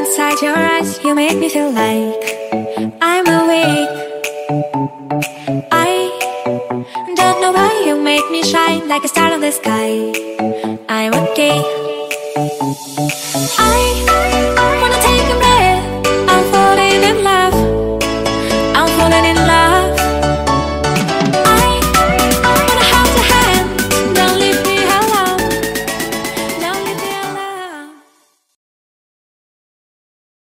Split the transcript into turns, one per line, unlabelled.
inside your eyes, you make me feel like I'm awake. I don't know why you make me shine like a star in the sky. I'm okay.